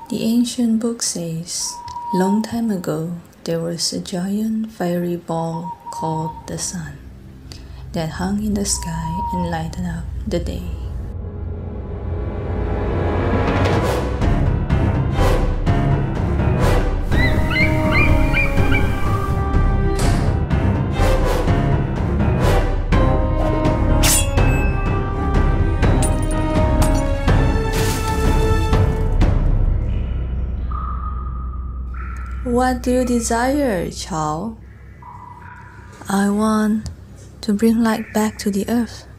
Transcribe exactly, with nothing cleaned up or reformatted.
The ancient book says, long time ago there was a giant fiery ball called the sun that hung in the sky and lighted up the day. What do you desire, child? I want to bring light back to the earth.